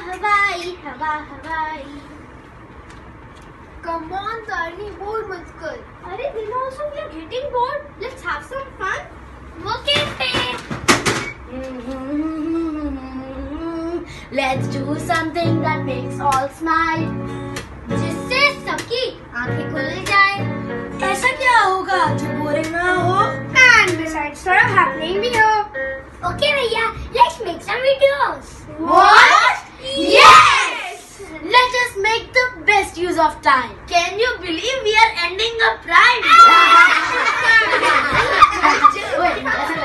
हवाई हवा हवाई. Come on, Darni, bored मत कर. अरे then also we are getting bored. Let's have some fun. Okay. Let's do something that makes all smile. जिससे सबकी आंखें खुल जाए. ऐसा क्या होगा जो बोरिंग ना हो? And besides, sort of happening भी हो. Okay, भैया, let's make some videos. What? Yes! Let us make the best use of time. Can you believe we are ending up right? Wait.